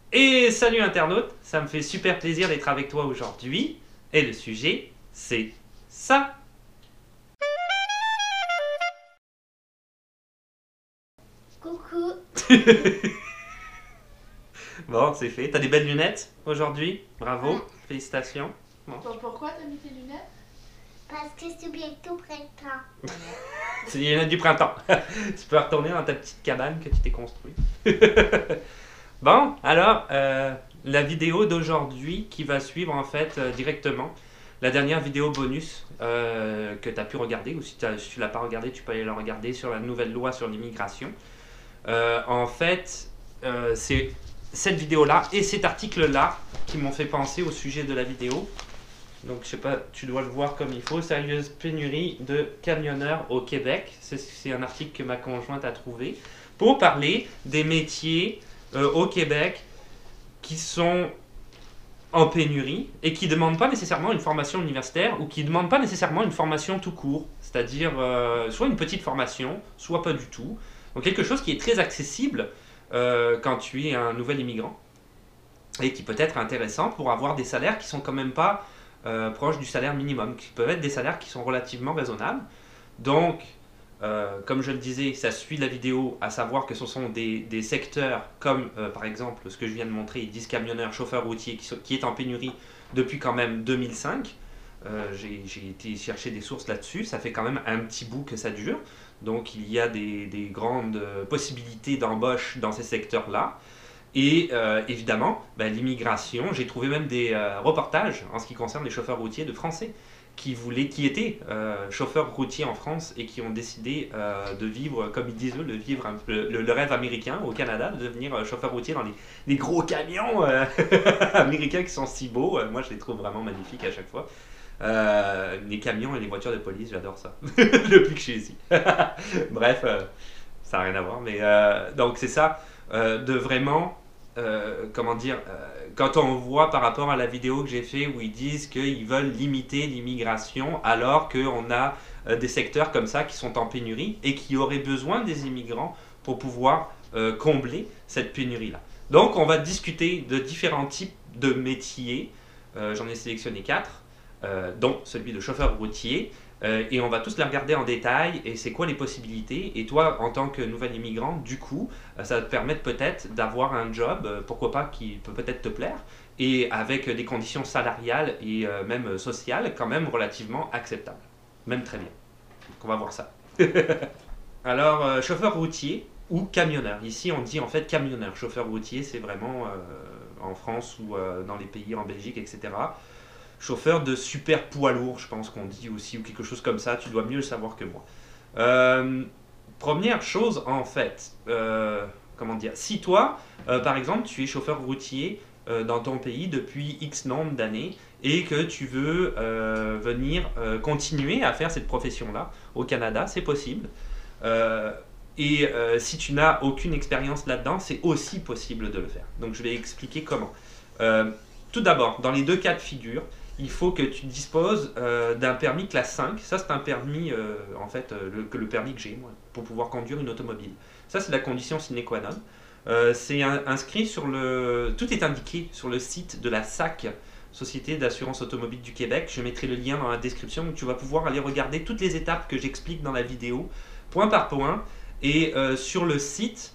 Et salut internaute, ça me fait super plaisir d'être avec toi aujourd'hui. Et le sujet, c'est ça. Coucou. Bon, c'est fait. T'as des belles lunettes aujourd'hui. Ouais. Bravo, félicitations. Bon. Bon, pourquoi t'as mis tes lunettes? Parce que c'est bientôt printemps. C'est les lunettes du printemps. Tu peux retourner dans ta petite cabane que tu t'es construite. Bon, alors, la vidéo d'aujourd'hui qui va suivre en fait directement la dernière vidéo bonus que tu as pu regarder, ou si tu ne l'as pas regardé, tu peux aller la regarder sur la nouvelle loi sur l'immigration. En fait, c'est cette vidéo-là et cet article-là qui m'ont fait penser au sujet de la vidéo. Donc, je sais pas, tu dois le voir comme il faut. Sérieuse pénurie de camionneurs au Québec. C'est un article que ma conjointe a trouvé pour parler des métiers au Québec qui sont en pénurie et qui ne demandent pas nécessairement une formation universitaire ou qui ne demandent pas nécessairement une formation tout court. C'est-à-dire soit une petite formation, soit pas du tout. Donc quelque chose qui est très accessible quand tu es un nouvel immigrant et qui peut être intéressant pour avoir des salaires qui sont quand même pas proches du salaire minimum, qui peuvent être des salaires qui sont relativement raisonnables. Donc, comme je le disais, ça suit la vidéo, à savoir que ce sont des secteurs comme par exemple ce que je viens de montrer, ils disent camionneurs, chauffeurs routiers, qui est en pénurie depuis quand même 2005. J'ai été chercher des sources là-dessus, ça fait quand même un petit bout que ça dure. Donc il y a des grandes possibilités d'embauche dans ces secteurs-là. Et évidemment, l'immigration, j'ai trouvé même des reportages en ce qui concerne les chauffeurs routiers de Français qui étaient chauffeurs routiers en France et qui ont décidé de vivre, comme ils disent eux, le rêve américain au Canada, de devenir chauffeur routier dans les gros camions américains qui sont si beaux. Moi, je les trouve vraiment magnifiques à chaque fois. Les camions et les voitures de police, j'adore ça. Depuis que je suis ici. Bref, ça n'a rien à voir. Mais donc, c'est ça, de vraiment comment dire, quand on voit par rapport à la vidéo que j'ai fait où ils disent qu'ils veulent limiter l'immigration alors qu'on a des secteurs comme ça qui sont en pénurie et qui auraient besoin des immigrants pour pouvoir combler cette pénurie-là. Donc on va discuter de différents types de métiers, j'en ai sélectionné 4, dont celui de chauffeur routier, et on va tous les regarder en détail et c'est quoi les possibilités. Et toi, en tant que nouvel immigrant, du coup, ça va te permettre peut-être d'avoir un job, pourquoi pas, qui peut peut-être te plaire, et avec des conditions salariales et même sociales quand même relativement acceptables. Même très bien. Donc on va voir ça. Alors, chauffeur routier ou camionneur. Ici, on dit en fait camionneur. Chauffeur routier, c'est vraiment en France ou dans les pays, en Belgique, etc. Chauffeur de super poids lourd, je pense qu'on dit aussi, ou quelque chose comme ça, tu dois mieux le savoir que moi. Euh, Première chose, en fait, comment dire, si toi, par exemple, tu es chauffeur routier dans ton pays depuis X nombre d'années et que tu veux venir continuer à faire cette profession-là au Canada, c'est possible. Euh, si tu n'as aucune expérience là-dedans, c'est aussi possible de le faire. Donc je vais expliquer comment. Euh, Tout d'abord, dans les deux cas de figure, il faut que tu disposes d'un permis classe 5. Ça, c'est un permis, en fait, le permis que j'ai, moi, pour pouvoir conduire une automobile. Ça, c'est la condition sine qua non. C'est inscrit sur le... Tout est indiqué sur le site de la SAC, Société d'assurance automobile du Québec. Je mettrai le lien dans la description où tu vas pouvoir aller regarder toutes les étapes que j'explique dans la vidéo, point par point. Et sur le site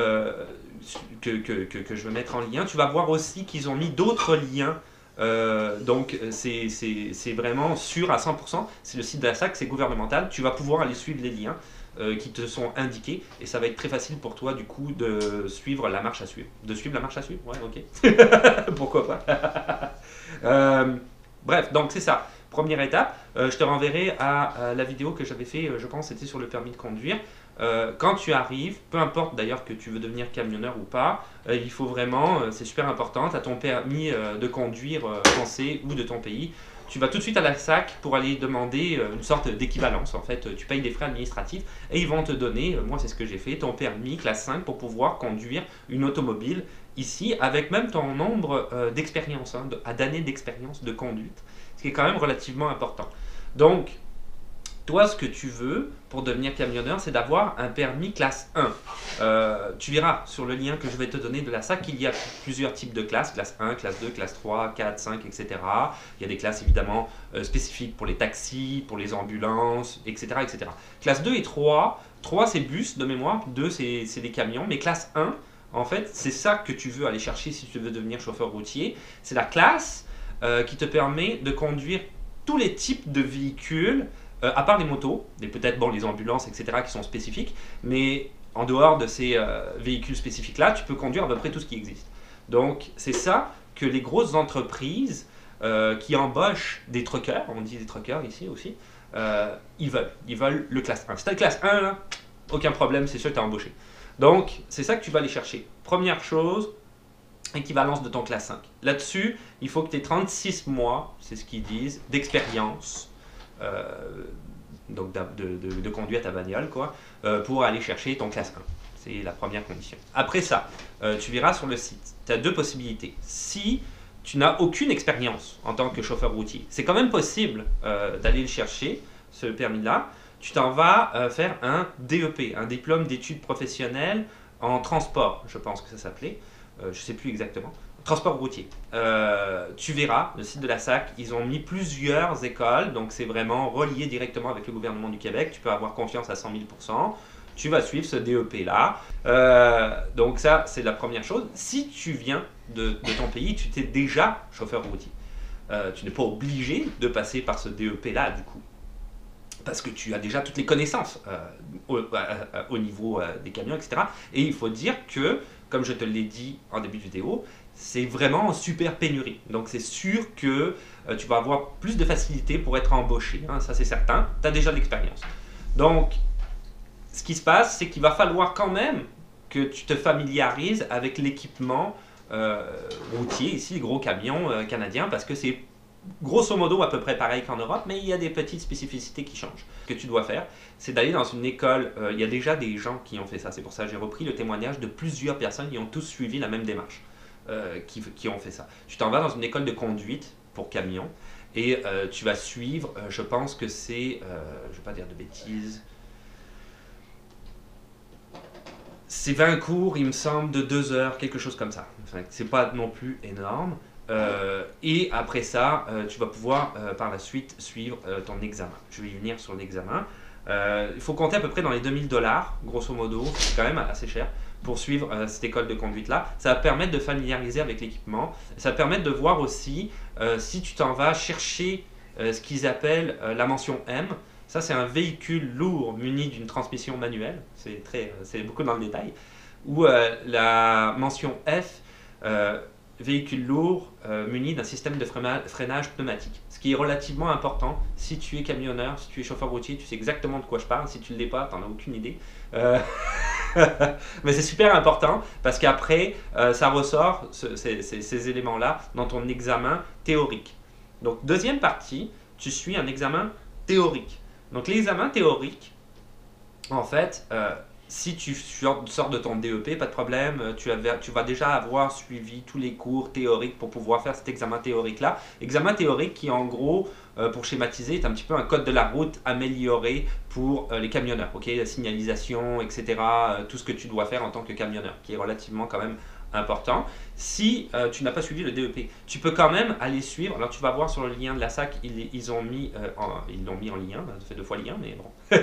que je vais mettre en lien, tu vas voir aussi qu'ils ont mis d'autres liens. Donc c'est vraiment sûr à 100%. C'est le site de la SAC, c'est gouvernemental. Tu vas pouvoir aller suivre les liens qui te sont indiqués et ça va être très facile pour toi du coup de suivre la marche à suivre. De suivre la marche à suivre, ouais, ok. Pourquoi pas. Euh, Bref, donc c'est ça. Première étape, je te renverrai à la vidéo que j'avais fait, je pense c'était sur le permis de conduire. Quand tu arrives, peu importe d'ailleurs que tu veux devenir camionneur ou pas, il faut vraiment, c'est super important, tu as ton permis de conduire français ou de ton pays, tu vas tout de suite à la SAC pour aller demander une sorte d'équivalence. En fait, tu payes des frais administratifs et ils vont te donner, moi c'est ce que j'ai fait, ton permis classe 5 pour pouvoir conduire une automobile ici avec même ton nombre d'expérience, d'années d'expérience de conduite, ce qui est quand même relativement important. Donc, Toi, ce que tu veux pour devenir camionneur, c'est d'avoir un permis classe 1. Tu verras sur le lien que je vais te donner de la SAC qu'il y a plusieurs types de classes, classe 1, classe 2, classe 3, 4, 5, etc. Il y a des classes évidemment spécifiques pour les taxis, pour les ambulances, etc. etc. Classe 2 et 3, 3 c'est bus de mémoire, 2 c'est des camions, mais classe 1, en fait, c'est ça que tu veux aller chercher si tu veux devenir chauffeur routier. C'est la classe qui te permet de conduire tous les types de véhicules, à part les motos, et peut-être bon, les ambulances, etc., qui sont spécifiques, mais en dehors de ces véhicules spécifiques-là, tu peux conduire à peu près tout ce qui existe. Donc, c'est ça que les grosses entreprises qui embauchent des truckers, on dit des truckers ici aussi, ils veulent le classe 1. Si tu as le classe 1, là, aucun problème, c'est sûr que tu es embauché. Donc, c'est ça que tu vas aller chercher. Première chose, équivalence de ton classe 5. Là-dessus, il faut que tu aies 36 mois, c'est ce qu'ils disent, d'expérience, donc de conduire ta bagnole, quoi, pour aller chercher ton classe 1. C'est la première condition. Après ça, tu verras sur le site, tu as deux possibilités. Si tu n'as aucune expérience en tant que chauffeur routier, c'est quand même possible d'aller le chercher, ce permis-là. Tu t'en vas faire un DEP, un diplôme d'études professionnelles en transport, je pense que ça s'appelait. Je ne sais plus exactement. Transport routier. Tu verras, le site de la SAC, ils ont mis plusieurs écoles, donc c'est vraiment relié directement avec le gouvernement du Québec. Tu peux avoir confiance à 100 000%. Tu vas suivre ce DEP-là. Donc ça, c'est la première chose. Si tu viens de ton pays, tu t'es déjà chauffeur routier. Tu n'es pas obligé de passer par ce DEP-là, du coup. Parce que tu as déjà toutes les connaissances au niveau des camions, etc. Et il faut dire que, comme je te l'ai dit en début de vidéo, c'est vraiment en super pénurie. Donc c'est sûr que tu vas avoir plus de facilité pour être embauché, hein, ça c'est certain. Tu as déjà de l'expérience. Donc, ce qui se passe, c'est qu'il va falloir quand même que tu te familiarises avec l'équipement routier, ici, les gros camions canadiens, parce que c'est grosso modo à peu près pareil qu'en Europe, mais il y a des petites spécificités qui changent. Ce que tu dois faire, c'est d'aller dans une école. Il y a déjà des gens qui ont fait ça. C'est pour ça que j'ai repris le témoignage de plusieurs personnes qui ont tous suivi la même démarche, qui ont fait ça. Tu t'en vas dans une école de conduite pour camion et tu vas suivre, je pense que c'est, je ne vais pas dire de bêtises, c'est 20 cours, il me semble, de 2 heures, quelque chose comme ça. Enfin, c'est pas non plus énorme. Et après ça, tu vas pouvoir par la suite suivre ton examen. Je vais y venir sur l'examen. Il faut compter à peu près dans les 2000 $, grosso modo, c'est quand même assez cher, pour suivre cette école de conduite-là. Ça va permettre de familiariser avec l'équipement. Ça va permettre de voir aussi si tu t'en vas chercher ce qu'ils appellent la mention M. Ça, c'est un véhicule lourd muni d'une transmission manuelle. C'est beaucoup dans le détail. Ou la mention F, véhicule lourd muni d'un système de freinage pneumatique. Ce qui est relativement important. Si tu es camionneur, si tu es chauffeur routier, tu sais exactement de quoi je parle. Si tu ne l'es pas, tu n'en as aucune idée. Mais c'est super important parce qu'après, ça ressort, ces éléments-là, dans ton examen théorique. Donc, deuxième partie, tu suis un examen théorique. Donc, l'examen théorique, en fait, si tu sors de ton DEP, pas de problème, tu vas déjà avoir suivi tous les cours théoriques pour pouvoir faire cet examen théorique-là. Examen théorique qui, en gros, pour schématiser, est un petit peu un code de la route amélioré pour les camionneurs. Okay, la signalisation, etc., tout ce que tu dois faire en tant que camionneur, qui est relativement quand même important. Si tu n'as pas suivi le DEP, tu peux quand même aller suivre. Alors tu vas voir sur le lien de la SAC, ils l'ont mis en lien, ça fait 2 fois lien, mais bon.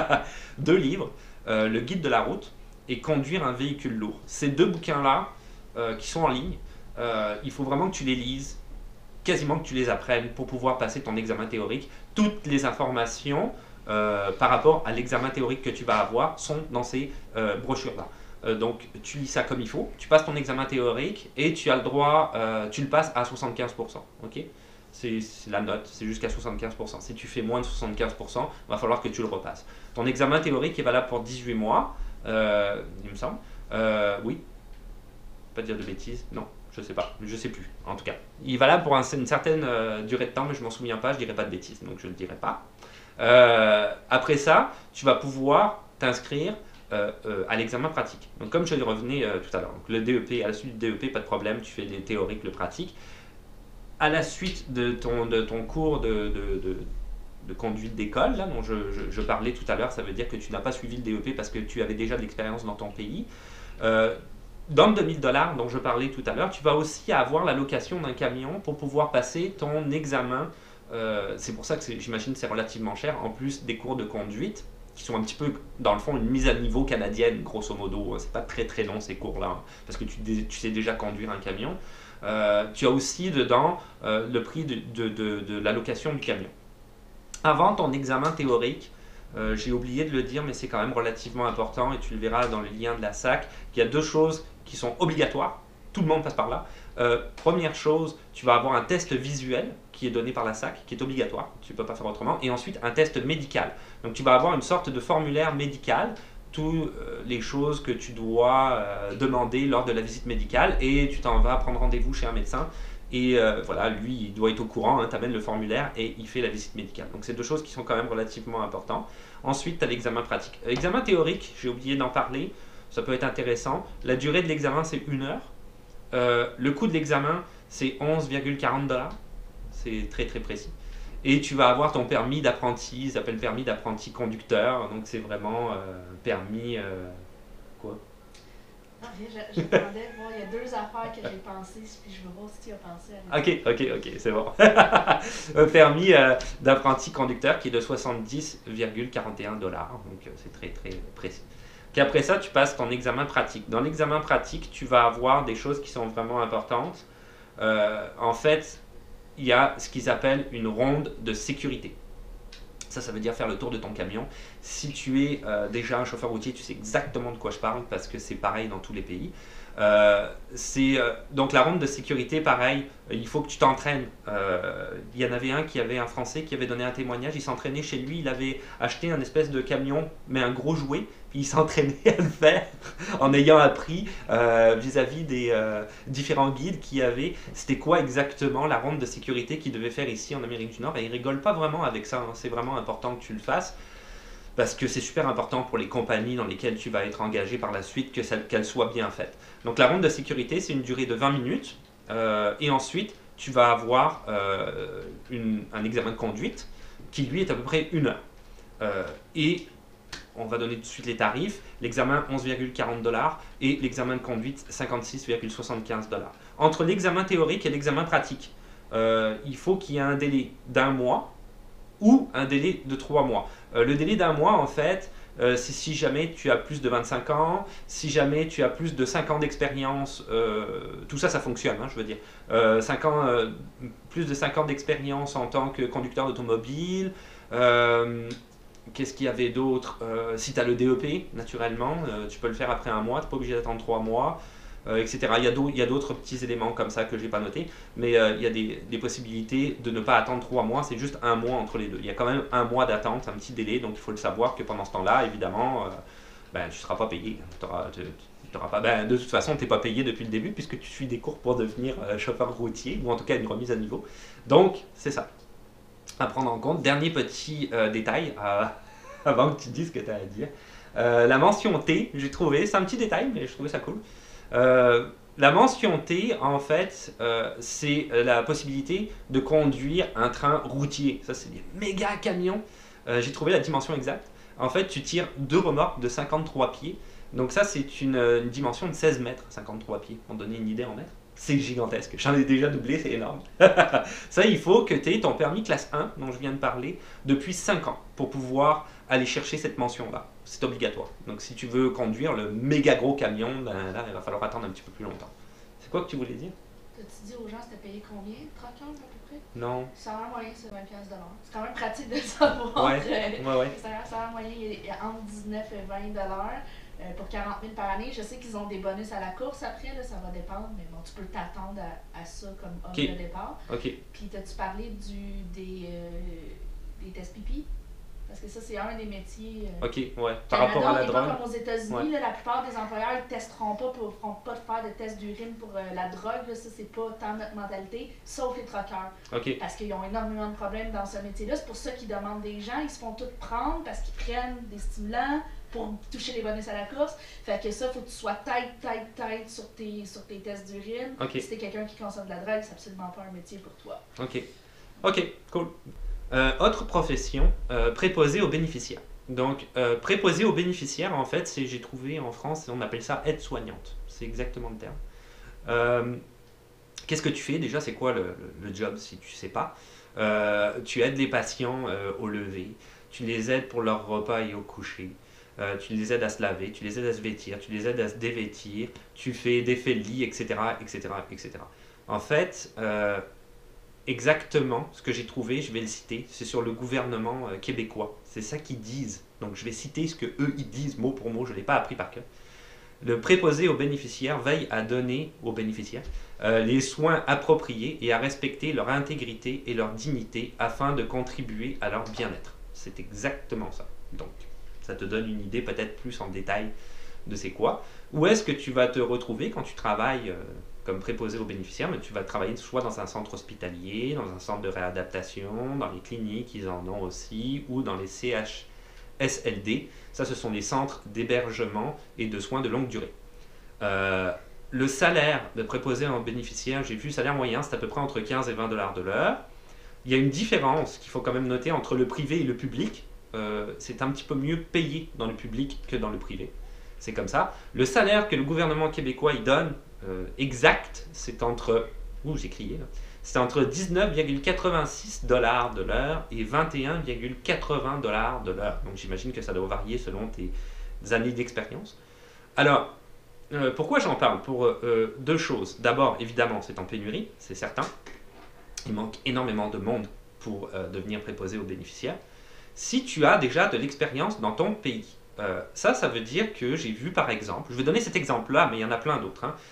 2 livres, le guide de la route et conduire un véhicule lourd. Ces 2 bouquins-là qui sont en ligne, il faut vraiment que tu les lises, quasiment que tu les apprennes pour pouvoir passer ton examen théorique. Toutes les informations par rapport à l'examen théorique que tu vas avoir sont dans ces brochures-là. Donc tu lis ça comme il faut, tu passes ton examen théorique et tu as le droit, tu le passes à 75%. Okay, c'est la note, c'est jusqu'à 75%. Si tu fais moins de 75%, il va falloir que tu le repasses. Ton examen théorique est valable pour 18 mois, il me semble. Oui, pas dire de bêtises, non. Je sais pas, je sais plus, en tout cas. Il est valable pour une certaine durée de temps, mais je m'en souviens pas, je dirais pas de bêtises, donc je ne le dirai pas. Après ça, tu vas pouvoir t'inscrire à l'examen pratique. Donc comme je revenais tout à l'heure, le DEP, à la suite du DEP, pas de problème, tu fais les théoriques, le pratique. À la suite de ton cours de conduite d'école, là, dont je parlais tout à l'heure, ça veut dire que tu n'as pas suivi le DEP parce que tu avais déjà de l'expérience dans ton pays. Dans le 2000 $ dont je parlais tout à l'heure, tu vas aussi avoir la location d'un camion pour pouvoir passer ton examen. C'est pour ça que j'imagine que c'est relativement cher, en plus des cours de conduite, qui sont un petit peu, dans le fond, une mise à niveau canadienne, grosso modo. C'est pas très très long ces cours-là, hein, parce que tu sais déjà conduire un camion. Tu as aussi dedans le prix de la location du camion. Avant ton examen théorique, j'ai oublié de le dire, mais c'est quand même relativement important, et tu le verras dans le lien de la SAC, qu'il y a deux choses qui sont obligatoires. Tout le monde passe par là. Première chose, tu vas avoir un test visuel qui est donné par la SAC, qui est obligatoire, tu ne peux pas faire autrement, et ensuite un test médical. Donc tu vas avoir une sorte de formulaire médical, toutes les choses que tu dois demander lors de la visite médicale, et tu t'en vas prendre rendez-vous chez un médecin. Et voilà, lui, il doit être au courant, hein, tu amènes le formulaire et il fait la visite médicale. Donc c'est deux choses qui sont quand même relativement importantes. Ensuite, tu as l'examen pratique. L'examen théorique, j'ai oublié d'en parler, ça peut être intéressant. La durée de l'examen, c'est 1 heure. Le coût de l'examen, c'est 11,40 $. C'est très très précis. Et tu vas avoir ton permis d'apprenti, ça s'appelle permis d'apprenti conducteur. Donc c'est vraiment permis... quoi? Non, je demandais, bon, il y a deux affaires que j'ai pensées, puis je veux voir si tu as pensé à Ok, c'est bon. Un permis d'apprenti conducteur qui est de 70,41 $. Donc c'est très très précis. Puis après ça, tu passes ton examen pratique. Dans l'examen pratique, tu vas avoir des choses qui sont vraiment importantes. En fait, il y a ce qu'ils appellent une ronde de sécurité. Ça veut dire faire le tour de ton camion. Si tu es déjà un chauffeur routier, tu sais exactement de quoi je parle parce que c'est pareil dans tous les pays. Donc la ronde de sécurité, pareil, il faut que tu t'entraînes. Il y en avait un Français qui avait donné un témoignage, il s'entraînait chez lui, il avait acheté un espèce de camion, mais un gros jouet, puis il s'entraînait à le faire en ayant appris vis-à-vis des différents guides qu'il y avait, c'était quoi exactement la ronde de sécurité qu'il devait faire ici en Amérique du Nord. Et il rigole pas vraiment avec ça, hein. C'est vraiment important que tu le fasses. Parce que c'est super important pour les compagnies dans lesquelles tu vas être engagé par la suite qu'elles soient bien faites. Donc la ronde de sécurité, c'est une durée de 20 minutes. Et ensuite, tu vas avoir un examen de conduite qui, lui, est à peu près 1 heure. Et on va donner tout de suite les tarifs. L'examen, 11,40 $ et l'examen de conduite, 56,75 $. Entre l'examen théorique et l'examen pratique, il faut qu'il y ait un délai d'1 mois ou un délai de 3 mois. Le délai d'1 mois, en fait, c'est si jamais tu as plus de 25 ans, si jamais tu as plus de 5 ans d'expérience, tout ça, ça fonctionne, hein, je veux dire. 5 ans, plus de 5 ans d'expérience en tant que conducteur d'automobile. Qu'est-ce qu'il y avait d'autre? Si tu as le DEP, naturellement, tu peux le faire après 1 mois, tu n'es pas obligé d'attendre 3 mois. Etc. Il y a d'autres petits éléments comme ça que je n'ai pas notés, mais il y a des possibilités de ne pas attendre 3 mois, c'est juste 1 mois entre les deux. Il y a quand même 1 mois d'attente, un petit délai, donc il faut le savoir que pendant ce temps-là, évidemment, tu ne seras pas payé. De toute façon, tu n'es pas payé depuis le début puisque tu suis des cours pour devenir chauffeur routier, ou en tout cas une remise à niveau. Donc, c'est ça. À prendre en compte. Dernier petit détail, avant que tu dises ce que tu as à dire. La mention T, j'ai trouvé, c'est un petit détail, mais je trouvais ça cool. La mention T, en fait, c'est la possibilité de conduire un train routier. Ça, c'est des méga camions. J'ai trouvé la dimension exacte. En fait, tu tires 2 remorques de 53 pieds. Donc ça, c'est une dimension de 16 mètres, 53 pieds, pour donner une idée en mètres. C'est gigantesque. J'en ai déjà doublé, c'est énorme. Ça, il faut que tu aies ton permis classe 1, dont je viens de parler, depuis 5 ans, pour pouvoir aller chercher cette mention-là. C'est obligatoire. Donc si tu veux conduire le méga gros camion, ben là, il va falloir attendre un petit peu plus longtemps. C'est quoi que tu voulais dire? T'as-tu dit aux gens c'était payé combien? 30 $ à peu près? Non. Le salaire moyen, c'est 20 $. C'est quand même pratique de savoir. Ouais. Le salaire moyen, il est entre 19 et 20 $ pour 40 000 par année. Je sais qu'ils ont des bonus à la course après, là, ça va dépendre, mais bon, tu peux t'attendre à ça comme homme de départ. OK. Puis, t'as-tu parlé des tests pipi? Parce que ça, c'est un des métiers. OK, ouais. Par rapport à la drogue. Pas comme aux États-Unis, la plupart des employeurs ne testeront pas, ne feront pas de faire de tests d'urine pour la drogue. Là, ça, c'est pas tant notre mentalité, sauf les truckers. OK. Parce qu'ils ont énormément de problèmes dans ce métier-là. C'est pour ça qu'ils demandent des gens. Ils se font tout prendre parce qu'ils prennent des stimulants pour toucher les bonus à la course. Fait que ça, il faut que tu sois tight sur tes tests d'urine. OK. Si t'es quelqu'un qui consomme de la drogue, c'est absolument pas un métier pour toi. OK. OK, cool. Autre profession, préposé aux bénéficiaires. Donc, préposé aux bénéficiaires, en fait, j'ai trouvé en France, on appelle ça aide-soignante. C'est exactement le terme. Qu'est-ce que tu fais déjà? C'est quoi le job si tu sais pas? Tu aides les patients au lever, tu les aides pour leur repas et au coucher, tu les aides à se laver, tu les aides à se vêtir, tu les aides à se dévêtir, tu fais des faits de lit, etc., etc., etc. En fait, exactement ce que j'ai trouvé, je vais le citer, c'est sur le gouvernement québécois. C'est ça qu'ils disent. Donc je vais citer ce que eux ils disent mot pour mot, je ne l'ai pas appris par cœur. Le préposé aux bénéficiaires veille à donner aux bénéficiaires les soins appropriés et à respecter leur intégrité et leur dignité afin de contribuer à leur bien-être. C'est exactement ça. Donc, ça te donne une idée peut-être plus en détail de c'est quoi. Où est-ce que tu vas te retrouver quand tu travailles comme préposé aux bénéficiaires? Mais tu vas travailler soit dans un centre hospitalier, dans un centre de réadaptation, dans les cliniques, ils en ont aussi, ou dans les CHSLD. Ça, ce sont les centres d'hébergement et de soins de longue durée. Le salaire de préposé aux bénéficiaires, j'ai vu le salaire moyen, c'est à peu près entre 15 et 20 $ de l'heure. Il y a une différence qu'il faut quand même noter entre le privé et le public. C'est un petit peu mieux payé dans le public que dans le privé. C'est comme ça. Le salaire que le gouvernement québécois il donne exact, c'est entre... Ouh, j'ai crié là. C'est entre 19,86 $ de l'heure et 21,80 $ de l'heure. Donc j'imagine que ça doit varier selon tes années d'expérience. Alors, pourquoi j'en parle? Pour deux choses. D'abord, évidemment, c'est en pénurie, c'est certain. Il manque énormément de monde pour devenir préposé aux bénéficiaires. Si tu as déjà de l'expérience dans ton pays, ça veut dire que j'ai vu par exemple, je vais donner cet exemple-là, mais il y en a plein d'autres, hein,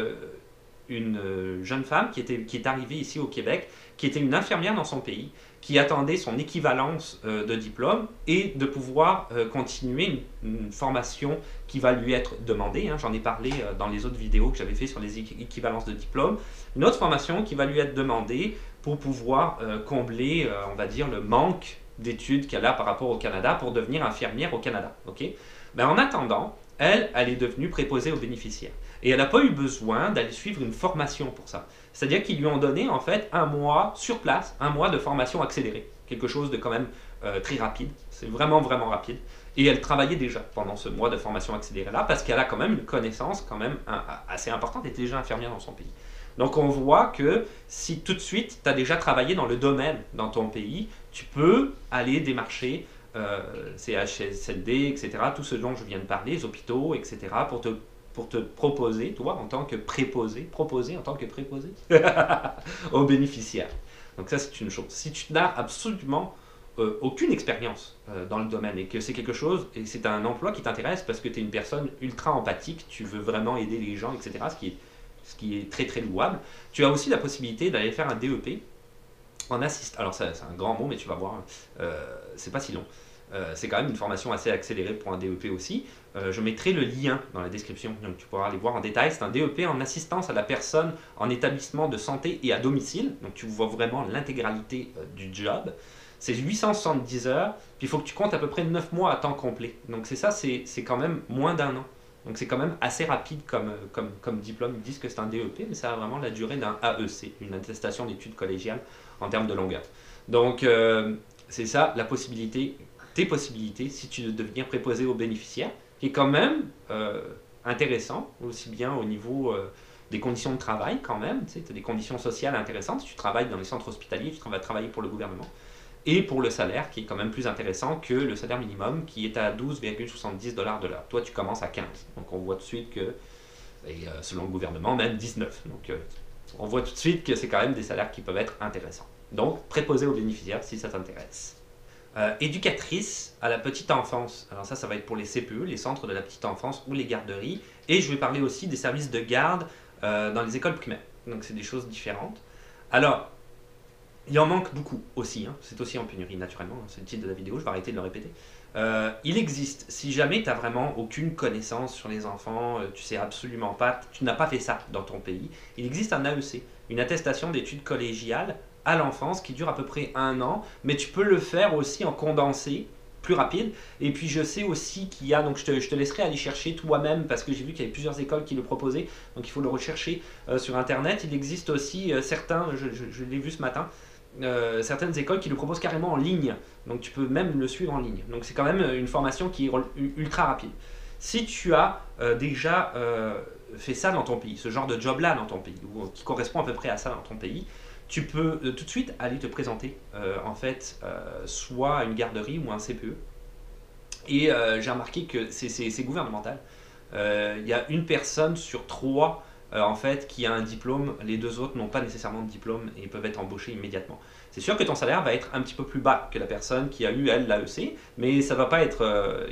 une jeune femme qui est arrivée ici au Québec, qui était une infirmière dans son pays, qui attendait son équivalence de diplôme et de pouvoir continuer une formation qui va lui être demandée. Hein, j'en ai parlé dans les autres vidéos que j'avais fait sur les équivalences de diplôme. Une autre formation qui va lui être demandée pour pouvoir combler, on va dire, le manque d'études qu'elle a par rapport au Canada pour devenir infirmière au Canada. Okay? Ben, en attendant, elle est devenue préposée aux bénéficiaires. Et elle n'a pas eu besoin d'aller suivre une formation pour ça. C'est-à-dire qu'ils lui ont donné en fait un mois sur place, un mois de formation accélérée. Quelque chose de quand même très rapide. C'est vraiment, vraiment rapide. Et elle travaillait déjà pendant ce mois de formation accélérée-là parce qu'elle a quand même une connaissance quand même assez importante. Elle était déjà infirmière dans son pays. Donc on voit que si tout de suite tu as déjà travaillé dans le domaine dans ton pays, tu peux aller démarcher CHSLD, etc., tout ce dont je viens de parler, les hôpitaux, etc., pour te proposer, toi, en tant que préposé, aux bénéficiaires. Donc ça, c'est une chose. Si tu n'as absolument aucune expérience dans le domaine et que c'est quelque chose, et c'est un emploi qui t'intéresse parce que tu es une personne ultra empathique, tu veux vraiment aider les gens, etc., ce qui est très, très louable, tu as aussi la possibilité d'aller faire un DEP en assist. Alors, c'est un grand mot, mais tu vas voir, c'est pas si long. C'est quand même une formation assez accélérée pour un DEP aussi. Je mettrai le lien dans la description, donc tu pourras aller voir en détail. C'est un DEP en assistance à la personne en établissement de santé et à domicile. Donc tu vois vraiment l'intégralité du job. C'est 870 heures, puis il faut que tu comptes à peu près 9 mois à temps complet. Donc c'est ça, c'est quand même moins d'1 an. Donc c'est quand même assez rapide comme diplôme. Ils disent que c'est un DEP, mais ça a vraiment la durée d'un AEC, une attestation d'études collégiales en termes de longueur. Donc c'est ça la possibilité, tes possibilités si tu veux devenir préposé aux bénéficiaires, qui est quand même intéressant, aussi bien au niveau des conditions de travail quand même, tu as des conditions sociales intéressantes, si tu travailles dans les centres hospitaliers, tu vas travailler pour le gouvernement, et pour le salaire qui est quand même plus intéressant que le salaire minimum qui est à 12,70 $ de l'heure. Toi tu commences à 15, donc on voit tout de suite que, et selon le gouvernement, même 19. Donc on voit tout de suite que c'est quand même des salaires qui peuvent être intéressants. Donc préposé aux bénéficiaires si ça t'intéresse. Éducatrice à la petite enfance. Alors ça va être pour les CPE, les centres de la petite enfance ou les garderies. Et je vais parler aussi des services de garde dans les écoles primaires. Donc c'est des choses différentes. Alors, il en manque beaucoup aussi. Hein. C'est aussi en pénurie naturellement. Hein. C'est le titre de la vidéo, je vais arrêter de le répéter. Il existe, si jamais tu n'as vraiment aucune connaissance sur les enfants, tu sais absolument pas, tu n'as pas fait ça dans ton pays, il existe un AEC, une attestation d'études collégiales à l'enfance qui dure à peu près 1 an, mais tu peux le faire aussi en condensé, plus rapide. Et puis je sais aussi qu'il y a, donc je te laisserai aller chercher toi-même parce que j'ai vu qu'il y avait plusieurs écoles qui le proposaient, donc il faut le rechercher sur internet. Il existe aussi certains, je l'ai vu ce matin, certaines écoles qui le proposent carrément en ligne. Donc tu peux même le suivre en ligne. Donc c'est quand même une formation qui est ultra rapide. Si tu as déjà fait ça dans ton pays, ce genre de job-là dans ton pays, ou qui correspond à peu près à ça dans ton pays, tu peux tout de suite aller te présenter en fait soit à une garderie ou à un CPE. Et j'ai remarqué que c'est gouvernemental. Il y a une personne sur trois en fait qui a un diplôme, les deux autres n'ont pas nécessairement de diplôme et peuvent être embauchés immédiatement. C'est sûr que ton salaire va être un petit peu plus bas que la personne qui a eu elle l'AEC, mais ça va pas être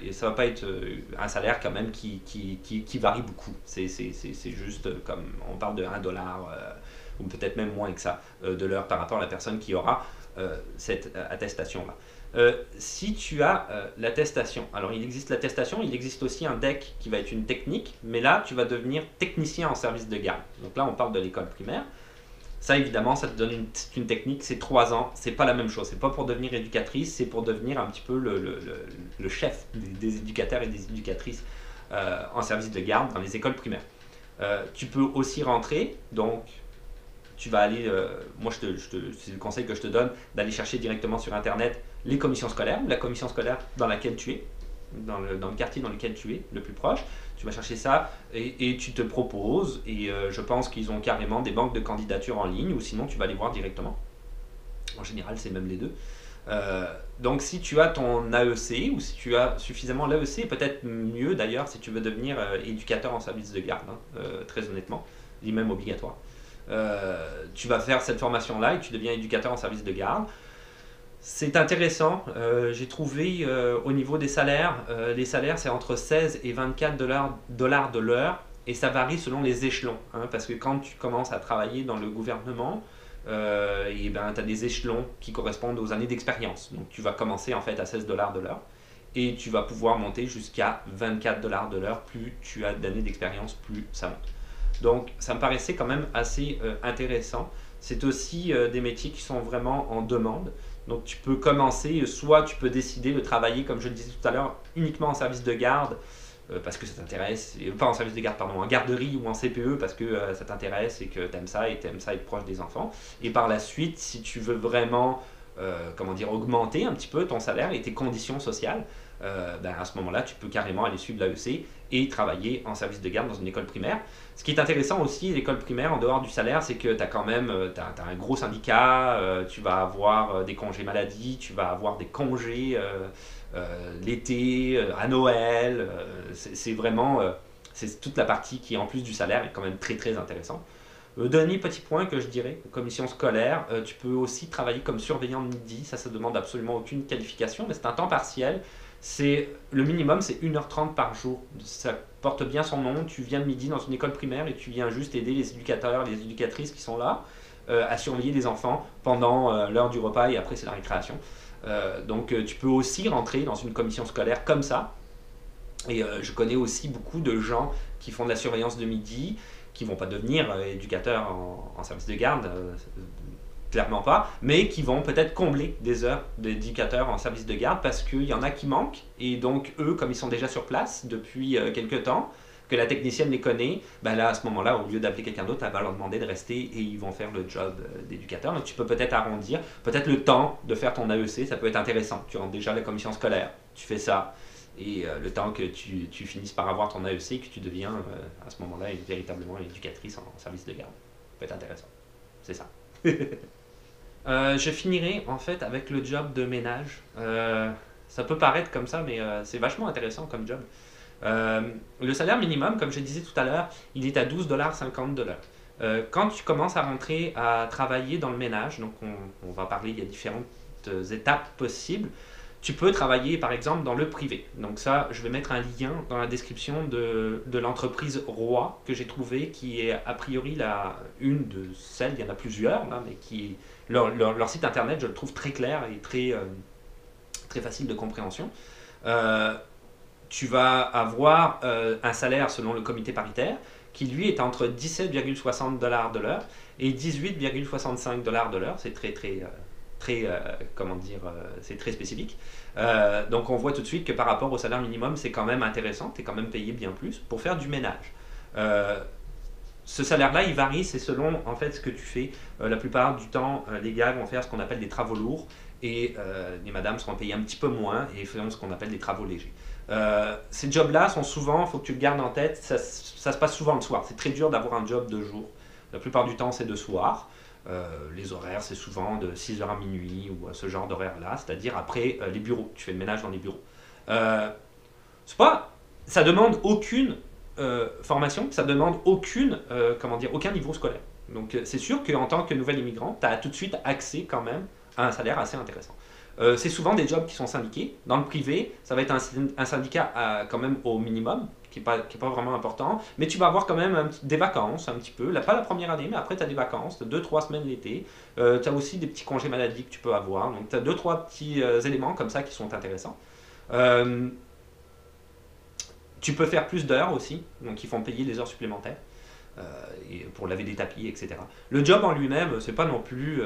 un salaire quand même qui varie beaucoup. C'est juste comme on parle de 1 dollar ou peut-être même moins que ça de l'heure par rapport à la personne qui aura cette attestation-là. Si tu as l'attestation, alors il existe l'attestation, il existe aussi un DEC qui va être une technique, mais là tu vas devenir technicien en service de garde. Donc là on parle de l'école primaire. Ça évidemment ça te donne une technique, c'est 3 ans, c'est pas la même chose, c'est pas pour devenir éducatrice, c'est pour devenir un petit peu le chef des éducateurs et des éducatrices en service de garde dans les écoles primaires. Tu peux aussi rentrer, donc tu vas aller, moi c'est le conseil que je te donne, d'aller chercher directement sur internet les commissions scolaires, la commission scolaire dans laquelle tu es, dans le quartier dans lequel tu es, le plus proche. Tu vas chercher ça et tu te proposes, et je pense qu'ils ont carrément des banques de candidatures en ligne, ou sinon tu vas les voir directement. En général, c'est même les deux. Donc si tu as ton AEC, ou si tu as suffisamment l'AEC, peut-être mieux d'ailleurs si tu veux devenir éducateur en service de garde, très honnêtement, il est même obligatoire. Tu vas faire cette formation-là et tu deviens éducateur en service de garde. C'est intéressant, j'ai trouvé au niveau des salaires, les salaires c'est entre 16 et 24 dollars de l'heure, et ça varie selon les échelons, parce que quand tu commences à travailler dans le gouvernement, et ben, tu as des échelons qui correspondent aux années d'expérience. Donc tu vas commencer en fait à 16 dollars de l'heure, et tu vas pouvoir monter jusqu'à 24 dollars de l'heure. Plus tu as d'années d'expérience, plus ça monte. Donc ça me paraissait quand même assez intéressant. C'est aussi des métiers qui sont vraiment en demande. Donc tu peux commencer, soit tu peux décider de travailler, comme je le disais tout à l'heure, uniquement en service de garde, parce que ça t'intéresse, pas en service de garde, pardon, en garderie ou en CPE parce que ça t'intéresse et que tu aimes ça être proche des enfants. Et par la suite, si tu veux vraiment comment dire, augmenter un petit peu ton salaire et tes conditions sociales, ben à ce moment-là, tu peux carrément aller suivre l'AEC et travailler en service de garde dans une école primaire. Ce qui est intéressant aussi, l'école primaire, en dehors du salaire, c'est que tu as quand même t'as un gros syndicat, tu vas avoir des congés maladie, tu vas avoir des congés l'été, à Noël. C'est vraiment c'est toute la partie qui, en plus du salaire, est quand même très très intéressante. Dernier petit point que je dirais, commission scolaire, tu peux aussi travailler comme surveillant de midi. Ça demande absolument aucune qualification, mais c'est un temps partiel. Le minimum, c'est 1h30 par jour. Ça porte bien son nom. Tu viens de midi dans une école primaire et tu viens juste aider les éducateurs, les éducatrices qui sont là à surveiller les enfants pendant l'heure du repas, et après c'est la récréation. Donc tu peux aussi rentrer dans une commission scolaire comme ça. Et je connais aussi beaucoup de gens qui font de la surveillance de midi, qui ne vont pas devenir éducateurs en service de garde, clairement pas, mais qui vont peut-être combler des heures d'éducateurs en service de garde parce qu'il y en a qui manquent, et donc eux, comme ils sont déjà sur place depuis quelques temps, que la technicienne les connaît, ben là à ce moment-là, au lieu d'appeler quelqu'un d'autre, elle va leur demander de rester et ils vont faire le job d'éducateur. Donc tu peux peut-être arrondir, peut-être le temps de faire ton AEC, ça peut être intéressant. Tu rentres déjà à la commission scolaire, tu fais ça, et le temps que tu finisses par avoir ton AEC, que tu deviens à ce moment-là véritablement éducatrice en service de garde. Ça peut être intéressant, c'est ça. Je finirai en fait avec le job de ménage. Ça peut paraître comme ça, mais c'est vachement intéressant comme job. Le salaire minimum, comme je disais tout à l'heure, il est à 12,50 $. Quand tu commences à rentrer à travailler dans le ménage, donc on va parler, il y a différentes étapes possibles. Tu peux travailler par exemple dans le privé. Donc ça, je vais mettre un lien dans la description de l'entreprise Roi que j'ai trouvé, qui est a priori une de celles, il y en a plusieurs, là, mais qui leur site internet, je le trouve très clair et très facile de compréhension. Tu vas avoir un salaire selon le comité paritaire qui lui est entre 17,60 $ de l'heure et 18,65 $ de l'heure. C'est comment dire, c'est très spécifique. Donc on voit tout de suite que par rapport au salaire minimum, c'est quand même intéressant, tu es quand même payé bien plus pour faire du ménage. ce salaire-là, il varie, c'est selon en fait ce que tu fais. La plupart du temps, les gars vont faire ce qu'on appelle des travaux lourds et les madames seront payées un petit peu moins et feront ce qu'on appelle des travaux légers. Ces jobs-là sont souvent, il faut que tu le gardes en tête, ça se passe souvent le soir. C'est très dur d'avoir un job de jour. La plupart du temps, c'est de soir. Les horaires, c'est souvent de 6h à minuit ou ce genre d'horaire-là, c'est-à-dire après les bureaux. Tu fais le ménage dans les bureaux. C'est pas, ça demande aucune formation, ça demande aucun niveau scolaire. Donc c'est sûr qu'en tant que nouvel immigrant, tu as tout de suite accès quand même à un salaire assez intéressant. C'est souvent des jobs qui sont syndiqués. Dans le privé, ça va être un syndicat quand même au minimum, qui n'est pas vraiment important, mais tu vas avoir quand même des vacances un petit peu, là, pas la première année, mais après tu as des vacances, 2-3 semaines l'été, tu as aussi des petits congés maladie que tu peux avoir, donc tu as 2-3 petits éléments comme ça qui sont intéressants. Tu peux faire plus d'heures aussi, donc ils font payer les heures supplémentaires et pour laver des tapis, etc. Le job en lui-même, c'est pas non plus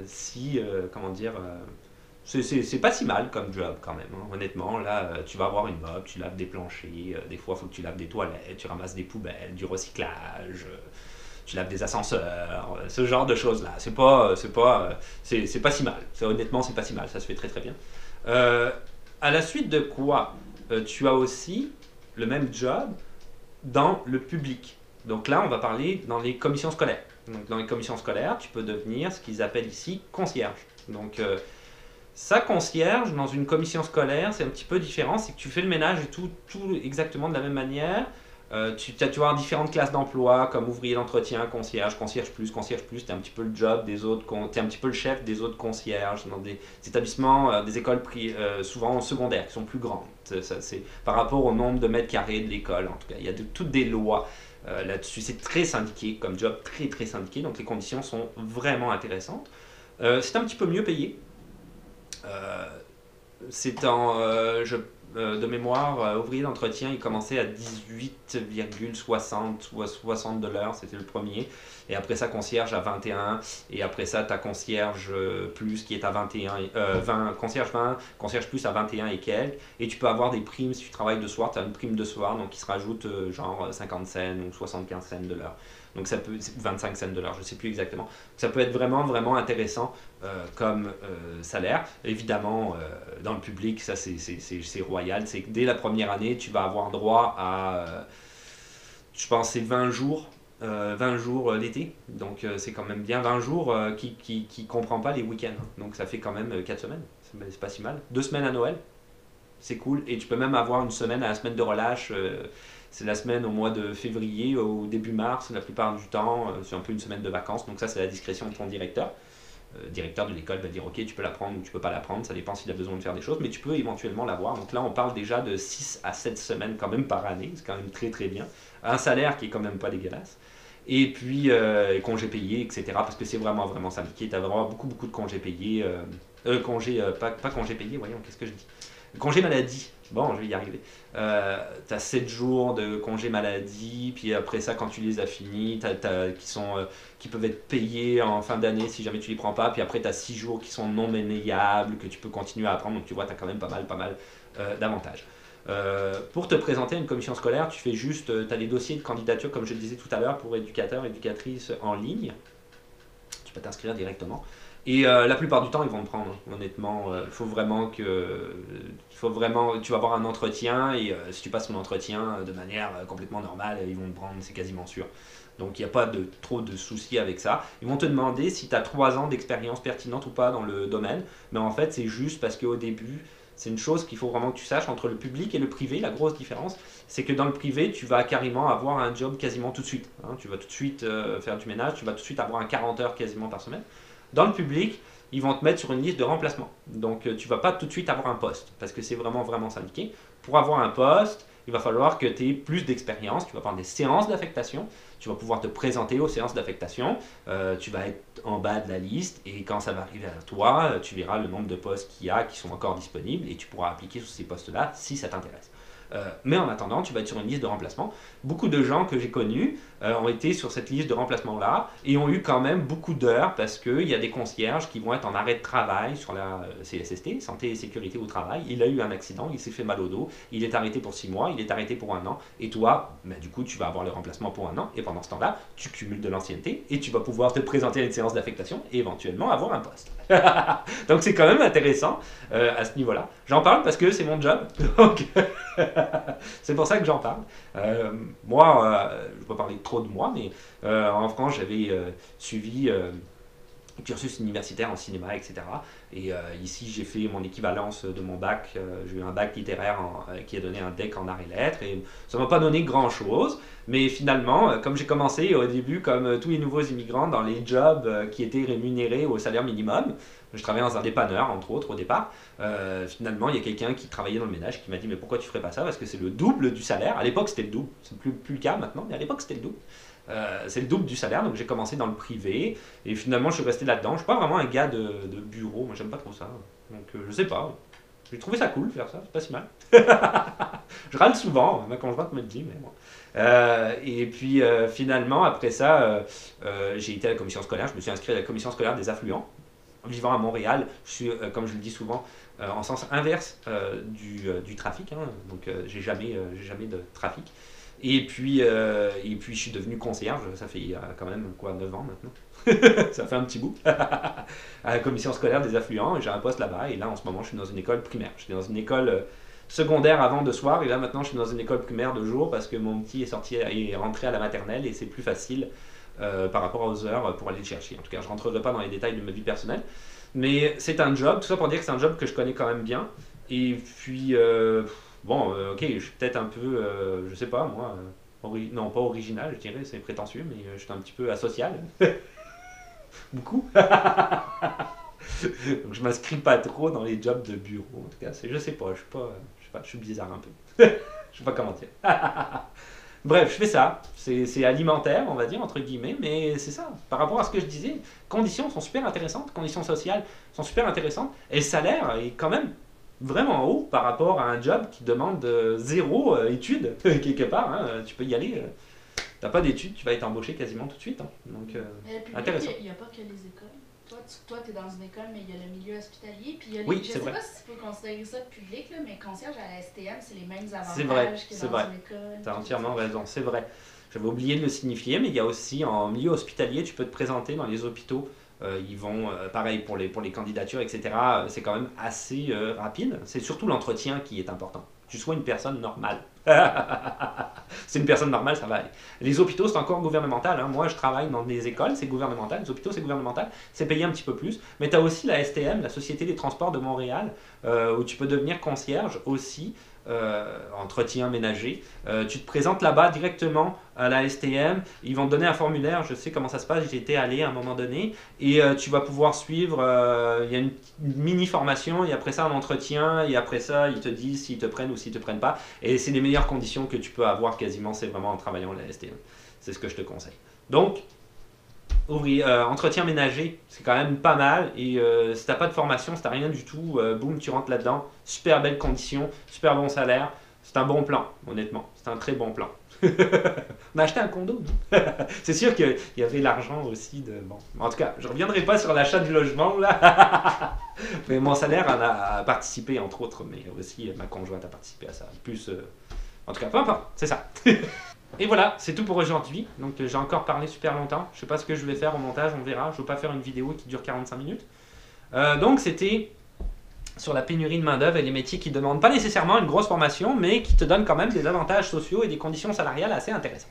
c'est pas si mal comme job quand même, hein. Honnêtement, là, tu vas avoir une mop, tu laves des planchers, des fois il faut que tu laves des toilettes, tu ramasses des poubelles, du recyclage, tu laves des ascenseurs, ce genre de choses-là. C'est pas si mal. Honnêtement, c'est pas si mal, ça se fait très très bien. À la suite de quoi, tu as aussi le même job dans le public. Donc là, on va parler dans les commissions scolaires. Donc dans les commissions scolaires, tu peux devenir ce qu'ils appellent ici concierge. Donc ça, concierge, dans une commission scolaire, c'est un petit peu différent. C'est que tu fais le ménage et tout exactement de la même manière. Tu vas avoir différentes classes d'emploi comme ouvrier d'entretien, concierge, concierge plus, tu es un petit peu le job des autres, tu es un petit peu le chef des autres concierges dans des établissements, des écoles souvent secondaires qui sont plus grandes. C'est par rapport au nombre de mètres carrés de l'école, en tout cas. Il y a toutes des lois là-dessus. C'est très syndiqué comme job, très très syndiqué, donc les conditions sont vraiment intéressantes. C'est un petit peu mieux payé. De mémoire, ouvrier d'entretien, il commençait à 18,60 ou à 60 de l'heure, c'était le premier. Et après ça, concierge à 21. Et après ça, tu as concierge plus qui est à 21, 20, concierge 20, concierge plus à 21 et quelques. Et tu peux avoir des primes si tu travailles de soir, tu as une prime de soir, donc qui se rajoute genre 50 cents ou 75 cents de l'heure. Donc ça peut, 25 cents de l'heure, je ne sais plus exactement. Ça peut être vraiment, vraiment intéressant comme salaire. Évidemment, dans le public, ça c'est royal. C'est que dès la première année, tu vas avoir droit à, je pense, c'est 20 jours. 20 jours l'été, donc c'est quand même bien 20 jours qui ne comprend pas les week-ends. Donc ça fait quand même 4 semaines, c'est pas si mal. 2 semaines à Noël, c'est cool. Et tu peux même avoir une semaine à la semaine de relâche. C'est la semaine au mois de février, au début mars, la plupart du temps, c'est un peu une semaine de vacances. Donc ça, c'est la discrétion de ton directeur. Le directeur de l'école va dire, ok, tu peux la prendre ou tu peux pas la prendre, ça dépend s'il a besoin de faire des choses, mais tu peux éventuellement l'avoir. Donc là, on parle déjà de 6 à 7 semaines quand même par année, c'est quand même très très bien. Un salaire qui est quand même pas dégueulasse. Et puis, congés payés, etc. Parce que c'est vraiment, vraiment syndiqué. Tu as vraiment beaucoup, beaucoup de congés payés. Pas congés payés, voyons, qu'est-ce que je dis? Congés maladie. Bon, je vais y arriver. Tu as 7 jours de congés maladie, puis après ça, quand tu les as finis, qui peuvent être payés en fin d'année si jamais tu les prends pas, puis après tu as 6 jours qui sont non monnayables, que tu peux continuer à prendre, donc tu vois, tu as quand même pas mal d'avantages. Pour te présenter à une commission scolaire, tu fais juste, tu as des dossiers de candidature, comme je le disais tout à l'heure, pour éducateurs, éducatrices en ligne. Tu peux t'inscrire directement. Et la plupart du temps, ils vont te prendre. Honnêtement, tu vas avoir un entretien et si tu passes ton entretien de manière complètement normale, ils vont te prendre, c'est quasiment sûr. Donc il n'y a pas trop de soucis avec ça. Ils vont te demander si tu as 3 ans d'expérience pertinente ou pas dans le domaine. Mais en fait, c'est juste parce qu'au début, c'est une chose qu'il faut vraiment que tu saches entre le public et le privé. La grosse différence, c'est que dans le privé, tu vas carrément avoir un job quasiment tout de suite. Hein. Tu vas tout de suite faire du ménage, tu vas tout de suite avoir un 40 heures quasiment par semaine. Dans le public, ils vont te mettre sur une liste de remplacement. Donc tu ne vas pas tout de suite avoir un poste, parce que c'est vraiment, vraiment syndiqué. Pour avoir un poste, il va falloir que tu aies plus d'expérience, tu vas avoir des séances d'affectation, tu vas pouvoir te présenter aux séances d'affectation, tu vas être en bas de la liste, et quand ça va arriver à toi, tu verras le nombre de postes qu'il y a qui sont encore disponibles, et tu pourras appliquer sur ces postes-là si ça t'intéresse. Mais en attendant, tu vas être sur une liste de remplacement. Beaucoup de gens que j'ai connus ont été sur cette liste de remplacement-là et ont eu quand même beaucoup d'heures parce qu'il y a des concierges qui vont être en arrêt de travail sur la CSST, Santé et Sécurité au Travail. Il a eu un accident, il s'est fait mal au dos, il est arrêté pour 6 mois, il est arrêté pour 1 an. Et toi, ben, du coup, tu vas avoir le remplacement pour 1 an. Et pendant ce temps-là, tu cumules de l'ancienneté et tu vas pouvoir te présenter à une séance d'affectation et éventuellement avoir un poste. Donc c'est quand même intéressant à ce niveau-là. J'en parle parce que c'est mon job. Donc c'est pour ça que j'en parle. Moi, je ne vais pas parler trop de moi, mais en France, j'avais suivi cursus universitaire en cinéma, etc. Et ici, j'ai fait mon équivalence de mon bac. J'ai eu un bac littéraire qui a donné un DEC en arts et lettres. Et ça ne m'a pas donné grand-chose. Mais finalement, comme j'ai commencé au début, comme tous les nouveaux immigrants, dans les jobs qui étaient rémunérés au salaire minimum, je travaillais dans un dépanneur, entre autres, au départ. Finalement, il y a quelqu'un qui travaillait dans le ménage qui m'a dit « Mais pourquoi tu ferais pas ça ?» Parce que c'est le double du salaire. À l'époque, c'était le double. C'est plus le cas maintenant, mais à l'époque, c'était le double. C'est le double du salaire, donc j'ai commencé dans le privé et finalement je suis resté là-dedans. Je suis pas vraiment un gars de bureau, moi j'aime pas trop ça, donc je sais pas. J'ai trouvé ça cool de faire ça, c'est pas si mal. Je râle souvent, ma conjointe me le dit, mais bon. Et puis finalement après ça, j'ai été à la commission scolaire, je me suis inscrit à la commission scolaire des affluents. Vivant à Montréal, je suis, comme je le dis souvent, en sens inverse du trafic, hein, donc j'ai jamais de trafic. Et puis je suis devenu concierge, ça fait quand même 9 ans maintenant. Ça fait un petit bout. À la commission scolaire des affluents, j'ai un poste là-bas. Et là, en ce moment, je suis dans une école primaire. J'étais dans une école secondaire avant de soir. Et là, maintenant, je suis dans une école primaire de jour parce que mon petit est rentré à la maternelle et c'est plus facile par rapport aux heures pour aller le chercher. En tout cas, je ne rentrerai pas dans les détails de ma vie personnelle. Mais c'est un job, tout ça pour dire que c'est un job que je connais quand même bien. Et puis... bon, ok, je suis peut-être un peu, je sais pas moi, non pas original, je dirais, c'est prétentieux, mais je suis un petit peu asocial. Beaucoup. Donc je m'inscris pas trop dans les jobs de bureau, en tout cas, je sais pas, je suis bizarre un peu. Je sais pas comment dire. Bref, je fais ça, c'est alimentaire, on va dire, entre guillemets, mais c'est ça. Par rapport à ce que je disais, conditions sont super intéressantes, conditions sociales sont super intéressantes, et le salaire est quand même vraiment haut par rapport à un job qui demande zéro étude quelque part. Hein, tu peux y aller. T'as pas d'études, tu vas être embauché quasiment tout de suite. Hein. Donc, intéressant. Il n'y a pas que les écoles. Toi, tu es dans une école, mais il y a le milieu hospitalier. Puis il y a les, oui, je c'est sais vrai. pas si tu peux considérer ça public, là, mais concierge à la STM, c'est les mêmes avantages c'est vrai, que c'est dans vrai. une école. Tu as entièrement raison, c'est vrai. J'avais oublié de le signifier, mais il y a aussi en milieu hospitalier, tu peux te présenter dans les hôpitaux. Ils vont, pareil pour les candidatures, etc. C'est quand même assez rapide. C'est surtout l'entretien qui est important. Tu sois une personne normale. C'est une personne normale, ça va aller. Les hôpitaux, c'est encore gouvernemental. Hein. Moi, je travaille dans des écoles, c'est gouvernemental. Les hôpitaux, c'est gouvernemental. C'est payé un petit peu plus. Mais tu as aussi la STM, la Société des Transports de Montréal, où tu peux devenir concierge aussi. Entretien ménager. Tu te présentes là-bas directement à la STM. Ils vont te donner un formulaire. Je sais comment ça se passe. J'y étais allé à un moment donné. Et tu vas pouvoir suivre. Il y a une mini formation. Et après ça, un entretien. Et après ça, ils te disent s'ils te prennent ou s'ils te prennent pas. Et c'est les meilleures conditions que tu peux avoir quasiment. C'est vraiment en travaillant à la STM. C'est ce que je te conseille. Donc, entretien ménager, c'est quand même pas mal. Et si t'as pas de formation, si t'as rien du tout, boum, tu rentres là-dedans. Super belles conditions, super bon salaire. C'est un bon plan, honnêtement. C'est un très bon plan. On a acheté un condo, non? C'est sûr qu'il y avait l'argent aussi de... Bon, en tout cas, je reviendrai pas sur l'achat du logement, là. Mais mon salaire en a participé, entre autres. Mais aussi, ma conjointe a participé à ça. Plus... En tout cas, peu importe, c'est ça. Et voilà, c'est tout pour aujourd'hui. Donc j'ai encore parlé super longtemps. Je sais pas ce que je vais faire au montage, on verra. Je veux pas faire une vidéo qui dure 45 minutes. Donc c'était sur la pénurie de main-d'œuvre et les métiers qui ne demandent pas nécessairement une grosse formation, mais qui te donnent quand même des avantages sociaux et des conditions salariales assez intéressantes.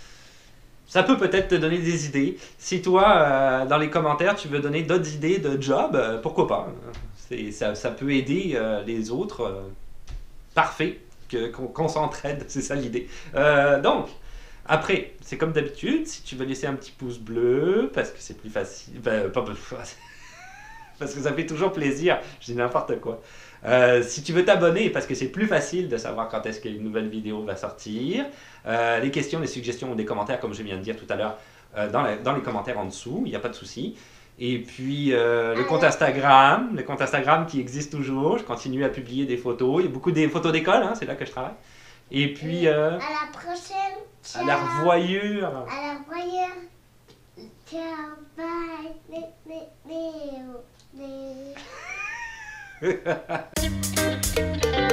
Ça peut peut-être te donner des idées. Si toi, dans les commentaires, tu veux donner d'autres idées de job, pourquoi pas. Ça peut aider les autres. Parfait. Qu'on s'entraide, c'est ça l'idée. Donc, après, c'est comme d'habitude, si tu veux laisser un petit pouce bleu, parce que c'est plus facile, parce que ça fait toujours plaisir, je dis n'importe quoi. Si tu veux t'abonner, parce que c'est plus facile de savoir quand est-ce qu'une nouvelle vidéo va sortir, les questions, les suggestions ou des commentaires, comme je viens de dire tout à l'heure, dans les commentaires en dessous, il n'y a pas de souci. Et puis le compte Instagram qui existe toujours, je continue à publier des photos, il y a beaucoup des photos d'école, hein, c'est là que je travaille. Et puis, À la prochaine. à Ciao. la revoyure. À la voyure. Ciao. Bye. Né.